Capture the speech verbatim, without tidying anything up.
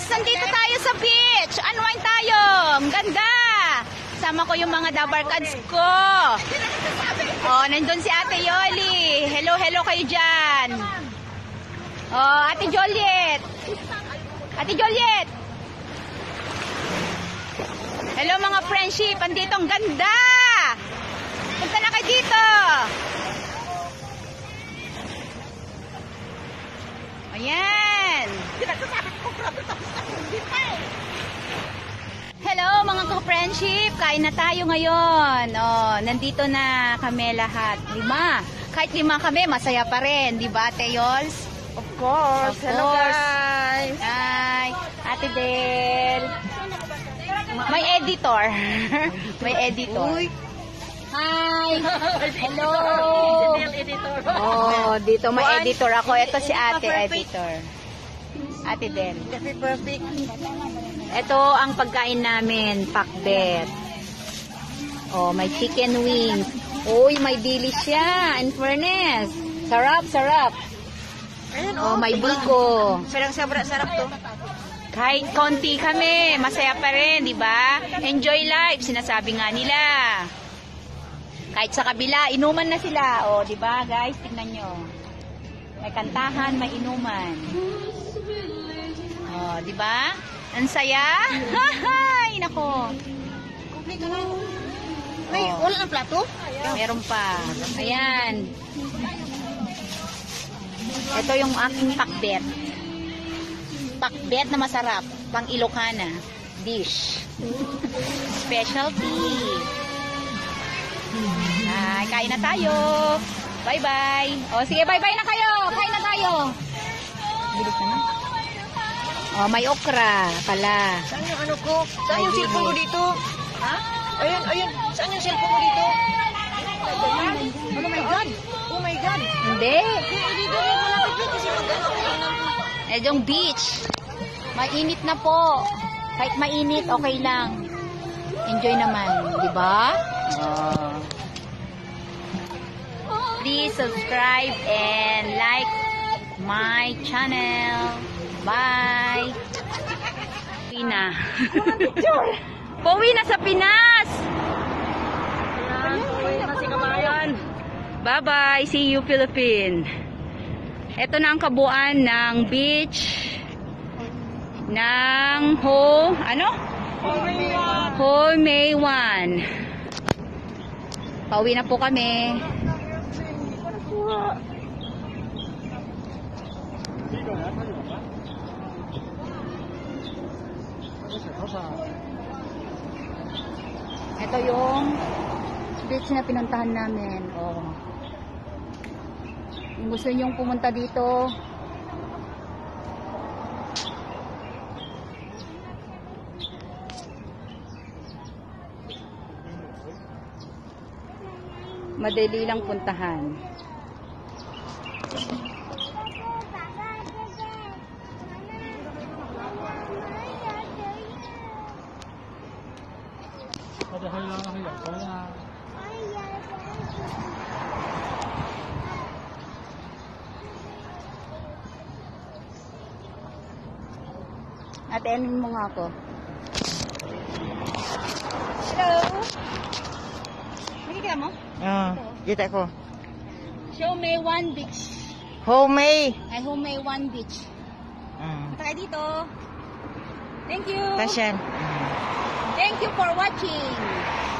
Nandito tayo sa beach. Unwind tayo. Ang ganda. Sama ko yung mga dabarkads ko. Oh, nandun si Ate Yoli. Hello, hello kayo dyan. Oh, Ate Joliet. Ate Joliet. Hello mga friendship. Andito ang ganda. Punta na kayo dito. Ayan. Hello mga ka-friendship. Kain na tayo ngayon. Oh, nandito na kami lahat. Lima. Kahit lima kami, masaya pa rin. Di ba, Ate Yols? Of course. Of Hello course. guys. Hi. Ate Del. May editor. May editor. Uy. Hi. Hello. Editor. Oh, dito may Juan. editor ako. Ito si Ate Editor. Ate Del. Kasi perfect. Ito ang pagkain namin, pakbet. Oh, may chicken wings. Uy, may dilis siya. In fairness. Sarap, sarap. Ayun, Oh, may biko. Sarang sabra, sarap to. Kahit konti kami, masaya pa rin, di ba? Enjoy life, sinasabi nga nila. Kahit sa kabila, inuman na sila. O, di ba, guys? Tingnan nyo. May kantahan, may inuman. O, di ba? Ang saya? Hahay! Nako. Kompleto na. Ay, wala na plato? Meron pa. Ayan. Ito yung aking pakbet. Pakbet na masarap. Pang Ilocana. Dish. Specialty. Ay, kain na tayo. Bye-bye. O, sige, bye-bye na kayo. Kain na tayo. Bilis na na. O, may okra pala. Saan yung ano ko? Saan Ay, yung cellphone ko bilis. dito? Ha? Ayun, ayun. Saan yung cellphone ko dito? Oh my God. Oh my God. Hindi. Dito rin malapit dito kasi mag-ano. Eh, yung beach. Mainit na po. Kahit mainit, okay lang. Enjoy naman. Di ba? Oh. Please subscribe and like my channel. Bye. Pina. Pauwi na sa Pinas. Bye-bye. See you, Philippines. Ito na ang kabuuan ng beach ng Ho, ano? Ho May one. Pauwi na po kami. Ito yung beach na pinuntahan namin. Oh. Kung gusto nyong pumunta dito, madali lang puntahan. Atenin mo nga ako. Hello. Makikita mo? Ah, kita ko. Show me one beach. Homey. Ay, Ho May one beach. Mm. Punta kayo dito. Thank you. Pasyan. Thank you for watching.